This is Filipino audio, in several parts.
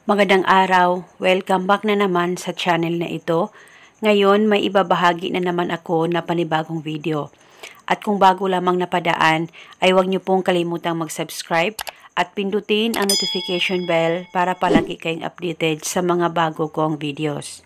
Magandang araw, welcome back na naman sa channel na ito. Ngayon may ibabahagi na naman ako na panibagong video. At kung bago lamang napadaan ay huwag niyo pong kalimutang mag-subscribe at pindutin ang notification bell para palagi kayong updated sa mga bago kong videos.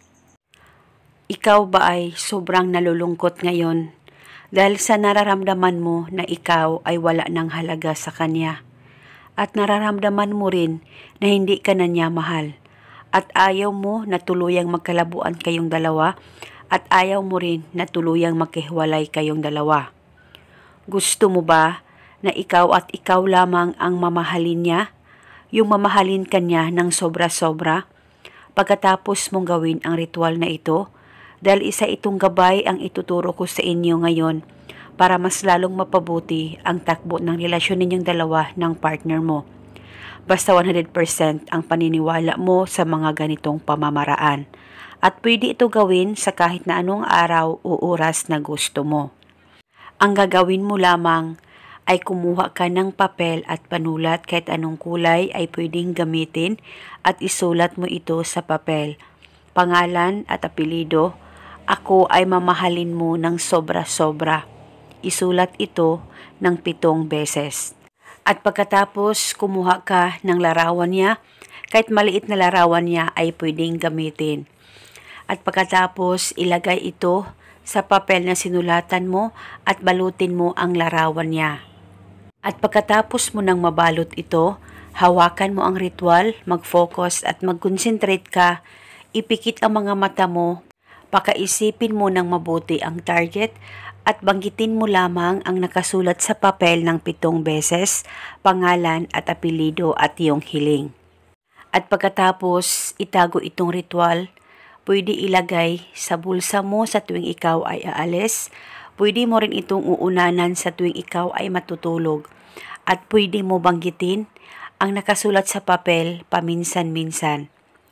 Ikaw ba ay sobrang nalulungkot ngayon dahil sa nararamdaman mo na ikaw ay wala ng halaga sa kanya? At nararamdaman mo rin na hindi ka na niya mahal. At ayaw mo na tuluyang magkalabuan kayong dalawa at ayaw mo rin na tuluyang magkahiwalay kayong dalawa. Gusto mo ba na ikaw at ikaw lamang ang mamahalin niya? Yung mamahalin ka niya ng sobra-sobra? Pagkatapos mong gawin ang ritual na ito, dahil isa itong gabay ang ituturo ko sa inyo ngayon para mas lalong mapabuti ang takbo ng relasyon ninyong dalawa ng partner mo. Basta 100% ang paniniwala mo sa mga ganitong pamamaraan. At pwede ito gawin sa kahit na anong araw o oras na gusto mo. Ang gagawin mo lamang ay kumuha ka ng papel at panulat kahit anong kulay ay pwedeng gamitin at isulat mo ito sa papel. Pangalan at apelido, ako ay mamahalin mo ng sobra-sobra. Isulat ito ng 7 beses. At pagkatapos kumuha ka ng larawan niya, kahit maliit na larawan niya ay pwedeng gamitin. At pagkatapos ilagay ito sa papel na sinulatan mo at balutin mo ang larawan niya. At pagkatapos mo nang mabalot ito, hawakan mo ang ritual, mag-focus at mag-concentrate ka, ipikit ang mga mata mo, pakaisipin mo ng mabuti ang target at banggitin mo lamang ang nakasulat sa papel ng 7 beses, pangalan at apelido at iyong hiling. At pagkatapos itago itong ritual, pwede ilagay sa bulsa mo sa tuwing ikaw ay aalis, pwede mo rin itong uunanan sa tuwing ikaw ay matutulog, at pwede mo banggitin ang nakasulat sa papel paminsan-minsan.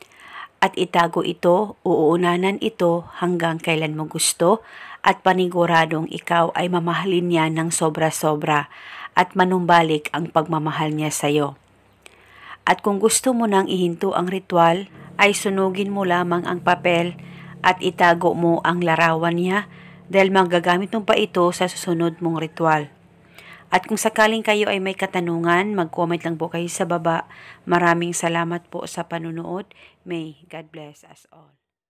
At itago ito, uunanan ito hanggang kailan mo gusto at paniguradong ikaw ay mamahalin niya ng sobra-sobra at manumbalik ang pagmamahal niya sa iyo. At kung gusto mo nang ihinto ang ritual, ay sunugin mo lamang ang papel at itago mo ang larawan niya dahil magagamit mo pa ito sa susunod mong ritual. At kung sakaling kayo ay may katanungan, mag-comment lang po kayo sa baba. Maraming salamat po sa panunood. May God bless us all.